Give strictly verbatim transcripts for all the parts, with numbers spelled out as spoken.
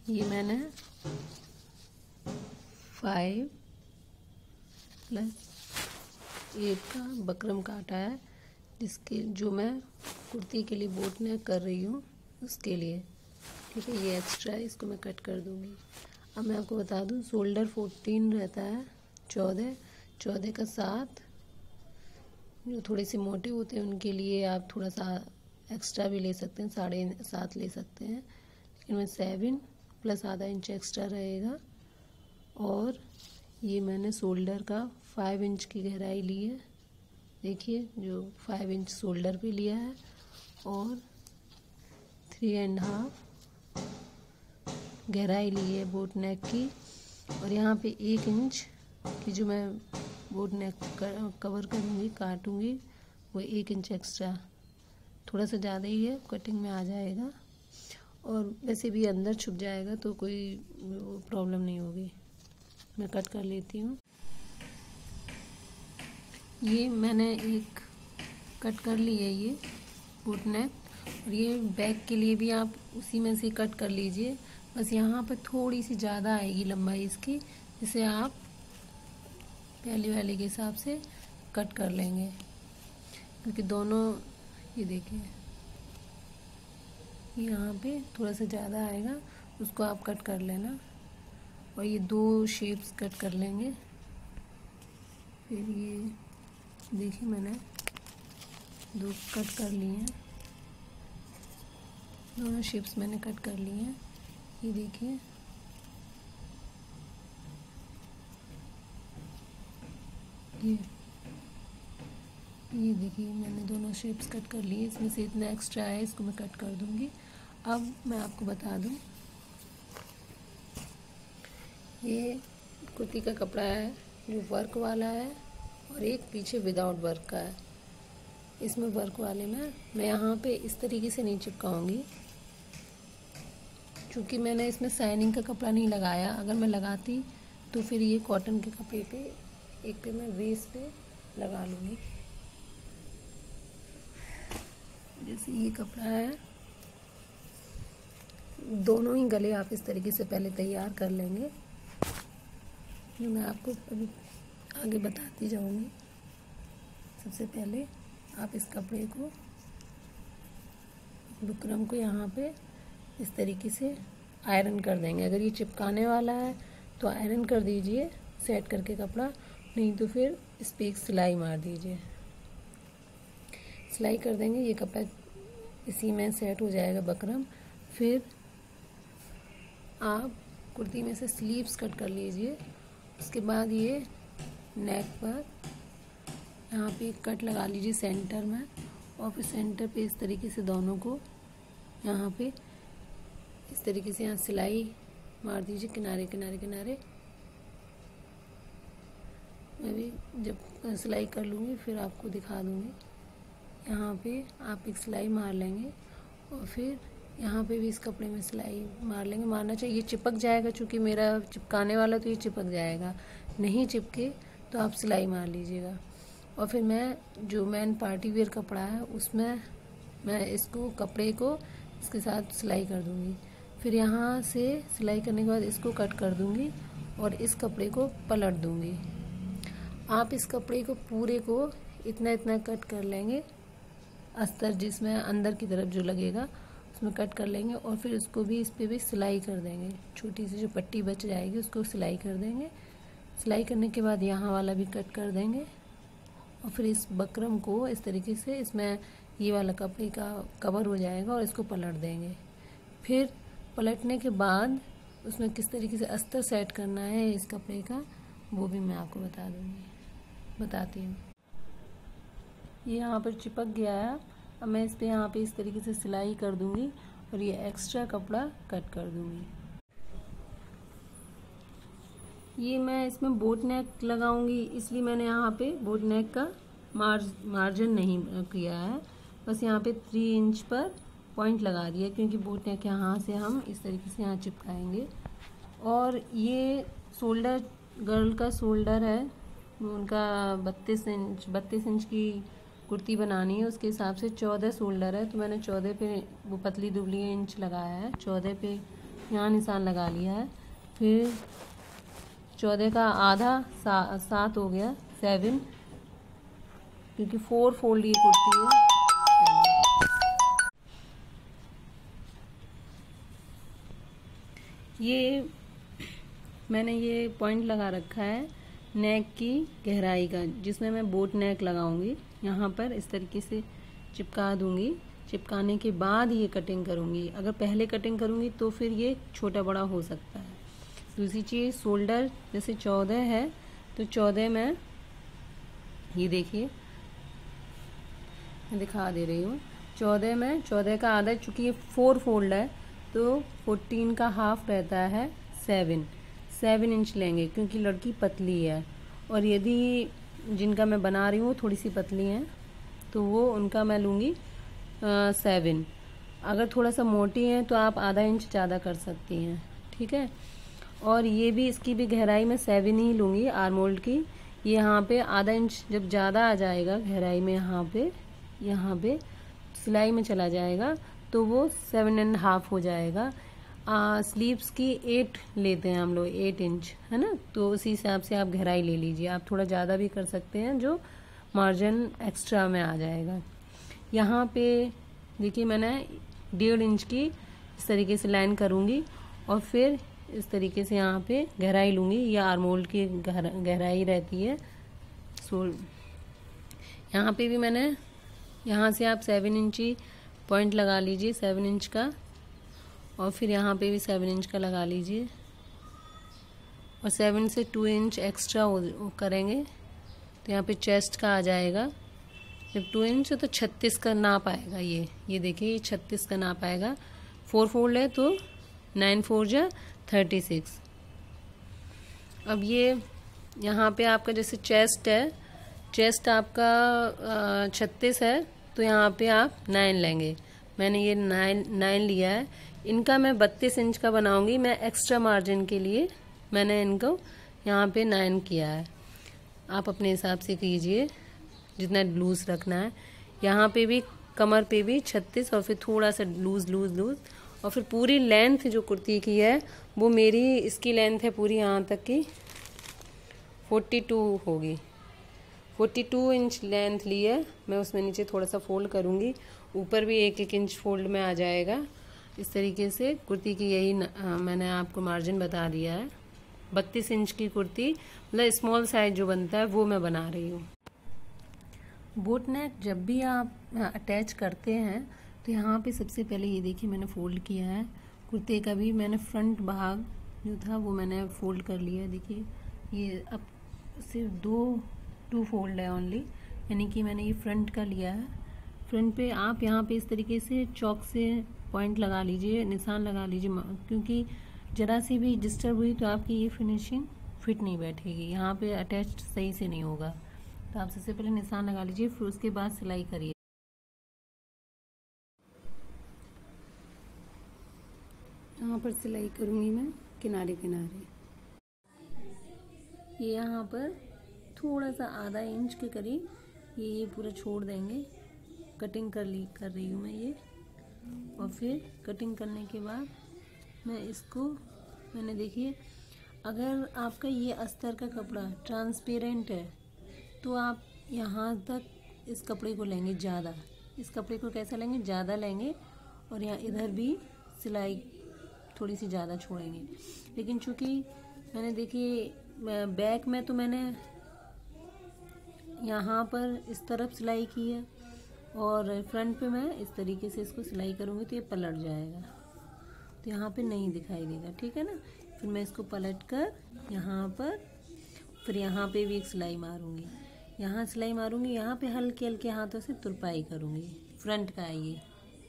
ये मैंने five plus eight का बकरम काटा है, जिसके जो मैं कुर्ती के लिए बोट नेक कर रही हूँ उसके लिए। ठीक है, ये एक्स्ट्रा है, इसको मैं कट कर दूँगी। अब मैं आपको बता दूँ, शोल्डर फोर्टीन रहता है, चौदह चौदह का सात। जो थोड़े से मोटे होते हैं उनके लिए आप थोड़ा सा एक्स्ट्रा भी ले सकते हैं, साढ़े सात ले सकते हैं, लेकिन मैं सेवन प्लस आधा इंच एक्स्ट्रा रहेगा। और ये मैंने शोल्डर का फाइव इंच की गहराई ली है, देखिए जो फाइव इंच शोल्डर पे लिया है, और थ्री एंड हाफ गहराई ली है बोट नेक की। और यहाँ पे एक इंच की जो मैं बोट नेक कर, कवर करूँगी, काटूँगी, वो एक इंच एक्स्ट्रा, थोड़ा सा ज़्यादा ही है, कटिंग में आ जाएगा। और वैसे भी अंदर छुप जाएगा तो कोई प्रॉब्लम नहीं होगी। मैं कट कर लेती हूँ। ये मैंने एक कट कर ली है ये बोट नेक, और ये बैक के लिए भी आप उसी में से कट कर लीजिए। बस यहाँ पर थोड़ी सी ज़्यादा आएगी लंबाई इसकी, जिसे आप पहले वाले के हिसाब से कट कर लेंगे, क्योंकि दोनों, ये देखिए यहाँ पे थोड़ा सा ज़्यादा आएगा, उसको आप कट कर लेना। और ये दो शेप्स कट कर लेंगे। फिर ये देखिए मैंने दो कट कर लिए हैं, दोनों शेप्स मैंने कट कर लिए हैं। ये देखिए, ये ये देखिए मैंने दोनों शेप्स कट कर लिए। इसमें से इतना एक्स्ट्रा है, इसको मैं कट कर दूंगी। अब मैं आपको बता दूं, ये कुर्ती का कपड़ा है जो वर्क वाला है, और एक पीछे विदाउट वर्क का है। इसमें वर्क वाले में मैं यहाँ पे इस तरीके से नहीं चिपकाऊंगी, क्योंकि मैंने इसमें शाइनिंग का कपड़ा नहीं लगाया। अगर मैं लगाती तो फिर ये कॉटन के कपड़े पे एक पे मैं वेस्ट पे लगा लूँगी। जैसे ये कपड़ा है, दोनों ही गले आप इस तरीके से पहले तैयार कर लेंगे, जो मैं आपको अभी आगे बताती जाऊंगी। सबसे पहले आप इस कपड़े को, बुकरम को यहाँ पे इस तरीके से आयरन कर देंगे। अगर ये चिपकाने वाला है तो आयरन कर दीजिए सेट करके कपड़ा, नहीं तो फिर इस पर एक सिलाई मार दीजिए। सिलाई कर देंगे, ये कपड़ा इसी में सेट हो जाएगा बकरम। फिर आप कुर्ती में से स्लीव्स कट कर लीजिए। उसके बाद ये नेक पर यहाँ पे एक कट लगा लीजिए सेंटर में, और फिर सेंटर पे इस तरीके से दोनों को यहाँ पे इस तरीके से यहाँ सिलाई मार दीजिए, किनारे किनारे किनारे। मैं भी जब सिलाई कर लूँगी फिर आपको दिखा दूँगी। यहाँ पे आप एक सिलाई मार लेंगे, और फिर यहाँ पे भी इस कपड़े में सिलाई मार लेंगे। मारना चाहिए, ये चिपक जाएगा, चूँकि मेरा चिपकाने वाला तो ये चिपक जाएगा। नहीं चिपके तो आप सिलाई मार लीजिएगा। और फिर मैं जो मैन पार्टी वेयर कपड़ा है उसमें मैं इसको कपड़े को इसके साथ सिलाई कर दूँगी। फिर यहाँ से सिलाई करने के बाद इसको कट कर दूँगी और इस कपड़े को पलट दूँगी। आप इस कपड़े को पूरे को इतना इतना कट कर लेंगे, अस्तर जिसमें अंदर की तरफ जो लगेगा उसमें कट कर लेंगे, और फिर उसको भी इस पे भी सिलाई कर देंगे। छोटी सी जो पट्टी बच जाएगी उसको सिलाई कर देंगे। सिलाई करने के बाद यहाँ वाला भी कट कर देंगे, और फिर इस बकरम को इस तरीके से इसमें ये वाला कपड़े का कवर हो जाएगा, और इसको पलट देंगे। फिर पलटने के बाद उसमें किस तरीके से अस्तर सेट करना है इस कपड़े का, वो भी मैं आपको बता दूँगी, बताती हूँ। ये यहाँ पर चिपक गया है। अब मैं इस पे यहाँ पे इस तरीके से सिलाई कर दूँगी, और ये एक्स्ट्रा कपड़ा कट कर दूँगी। ये मैं इसमें बोट नेक लगाऊंगी, इसलिए मैंने यहाँ पे बोट नेक का मार्ज मार्जिन नहीं किया है। बस यहाँ पे थ्री इंच पर पॉइंट लगा दिया, क्योंकि बोट नेक यहाँ से हम इस तरीके से यहाँ चिपकाएंगे। और ये शोल्डर, गर्ल का शोल्डर है, उनका बत्तीस इंच बत्तीस इंच की कुर्ती बनानी है, उसके हिसाब से चौदह शोल्डर है, तो मैंने चौदह पे वो पतली दुबली इंच लगाया है, चौदह पे यहाँ निशान लगा लिया है। फिर चौदह का आधा सा, सात हो गया, सेवन, क्योंकि फोर फोल्ड ये कुर्ती है। ये मैंने ये पॉइंट लगा रखा है नेक की गहराई का, जिसमें मैं बोट नेक लगाऊंगी। यहाँ पर इस तरीके से चिपका दूंगी। चिपकाने के बाद ये कटिंग करूंगी। अगर पहले कटिंग करूंगी तो फिर ये छोटा बड़ा हो सकता है। दूसरी चीज़, शोल्डर जैसे चौदह है तो चौदह में ये देखिए मैं दिखा दे रही हूँ। चौदह में चौदह का आधा, चूँकि ये फोर फोल्ड है तो फोर्टीन का हाफ रहता है सेवन सेवन इंच लेंगे, क्योंकि लड़की पतली है। और यदि जिनका मैं बना रही हूँ थोड़ी सी पतली हैं तो वो उनका मैं लूँगी सेवन। अगर थोड़ा सा मोटी है तो आप आधा इंच ज़्यादा कर सकती हैं, ठीक है। और ये भी, इसकी भी गहराई में सेवन ही लूँगी आर्म होल्ड की। ये यहाँ पे आधा इंच जब ज़्यादा आ जाएगा गहराई में, यहाँ पे यहाँ पे सिलाई में चला जाएगा तो वो सेवन एंड हाफ हो जाएगा। स्लीव्स की एट लेते हैं हम लोग, एट इंच है ना, तो उसी हिसाब से आप गहराई ले लीजिए। आप थोड़ा ज़्यादा भी कर सकते हैं, जो मार्जिन एक्स्ट्रा में आ जाएगा। यहाँ पे देखिए मैंने डेढ़ इंच की इस तरीके से लाइन करूँगी और फिर इस तरीके से यहाँ पे गहराई लूँगी। ये आर्म होल्ड की गहराई रहती है। सो यहाँ पे भी मैंने, यहाँ से आप सेवन इंची पॉइंट लगा लीजिए, सेवन इंच का, और फिर यहाँ पे भी सेवन इंच का लगा लीजिए। और सेवन से टू इंच एक्स्ट्रा करेंगे तो यहाँ पे चेस्ट का आ जाएगा। जब टू इंच है तो छत्तीस का नाप आएगा। ये ये देखिए, ये छत्तीस का नाप आएगा। फोर फोल्ड है तो नाइन फोर जा थर्टी सिक्स। अब ये यहाँ पे आपका जैसे चेस्ट है, चेस्ट आपका छत्तीस है तो यहाँ पे आप नाइन लेंगे। मैंने ये नाइन नाइन लिया है। इनका मैं बत्तीस इंच का बनाऊंगी। मैं एक्स्ट्रा मार्जिन के लिए मैंने इनको यहाँ पे नाइन किया है। आप अपने हिसाब से कीजिए जितना लूज रखना है। यहाँ पे भी कमर पे भी छत्तीस और फिर थोड़ा सा लूज लूज लूज। और फिर पूरी लेंथ जो कुर्ती की है वो मेरी, इसकी लेंथ है पूरी यहाँ तक की फोर्टी टू होगी। फोर्टी टू इंच लेंथ ली है। मैं उसमें नीचे थोड़ा सा फोल्ड करूँगी, ऊपर भी एक एक इंच फोल्ड में आ जाएगा। इस तरीके से कुर्ती की यही न, आ, मैंने आपको मार्जिन बता दिया है। बत्तीस इंच की कुर्ती, मतलब स्मॉल साइज जो बनता है वो मैं बना रही हूँ। बोट नेक जब भी आप अटैच करते हैं तो यहाँ पे सबसे पहले ये देखिए मैंने फोल्ड किया है। कुर्ते का भी मैंने फ्रंट भाग जो था वो मैंने फोल्ड कर लिया है। देखिए ये अब सिर्फ दो टू फोल्ड है ओनली, यानी कि मैंने ये फ्रंट का लिया है। फ्रंट पे आप यहाँ पे इस तरीके से चौक से पॉइंट लगा लीजिए, निशान लगा लीजिए, क्योंकि जरा सी भी डिस्टर्ब हुई तो आपकी ये फिनिशिंग फिट नहीं बैठेगी, यहाँ पे अटैच सही से नहीं होगा। तो आप सबसे पहले निशान लगा लीजिए, फिर उसके बाद सिलाई करिए। यहाँ पर सिलाई करूँगी मैं किनारे किनारे। ये यहाँ पर थोड़ा सा आधा इंच के करीब ये ये पूरा छोड़ देंगे। कटिंग कर ली कर रही हूँ मैं ये। और फिर कटिंग करने के बाद मैं इसको, मैंने देखिए अगर आपका ये अस्तर का कपड़ा ट्रांसपेरेंट है तो आप यहाँ तक इस कपड़े को लेंगे ज़्यादा। इस कपड़े को कैसा लेंगे, ज़्यादा लेंगे, और यहाँ इधर भी सिलाई थोड़ी सी ज़्यादा छोड़ेंगे। लेकिन चूँकि मैंने देखिए बैक में तो मैंने यहाँ पर इस तरफ सिलाई की है और फ्रंट पे मैं इस तरीके से इसको सिलाई करूँगी तो ये पलट जाएगा, तो यहाँ पे नहीं दिखाई देगा, ठीक है ना। फिर मैं इसको पलट कर यहाँ पर, फिर यहाँ पे भी एक सिलाई मारूँगी, यहाँ सिलाई मारूँगी, यहाँ पे हल्के हल्के हाथों से तुरपाई करूँगी। फ्रंट का है ये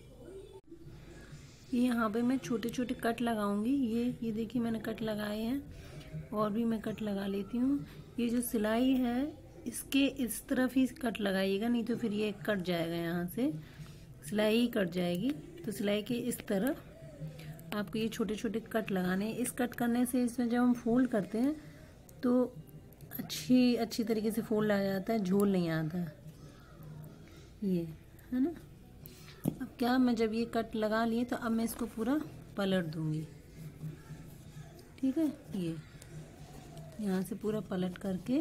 ये यहाँ पे मैं छोटे छोटे कट लगाऊंगी। ये ये देखिए मैंने कट लगाए हैं, और भी मैं कट लगा लेती हूँ। ये जो सिलाई है इसके इस तरफ ही कट लगाइएगा, नहीं तो फिर ये कट जाएगा, यहाँ से सिलाई ही कट जाएगी। तो सिलाई के इस तरफ आपको ये छोटे छोटे कट लगाने हैं। इस कट करने से इसमें जब हम फोल्ड करते हैं तो अच्छी अच्छी तरीके से फोल्ड आ जाता है, झोल नहीं आता, ये है ना। अब क्या, मैं जब ये कट लगा लिए तो अब मैं इसको पूरा पलट दूंगी। ठीक है। ये यहाँ से पूरा पलट करके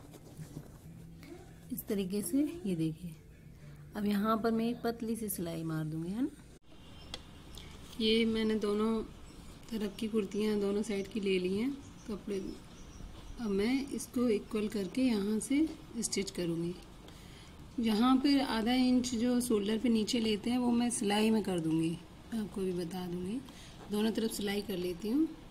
इस तरीके से, ये देखिए। अब यहाँ पर मैं एक पतली सी सिलाई मार दूंगी, है ना। ये मैंने दोनों तरफ की कुर्तियाँ दोनों साइड की ले ली हैं कपड़े। अब मैं इसको इक्वल करके यहाँ से स्टिच करूँगी। जहाँ पे आधा इंच जो शोल्डर पे नीचे लेते हैं वो मैं सिलाई में कर दूँगी, मैं आपको भी बता दूँगी। दोनों तरफ सिलाई कर लेती हूँ।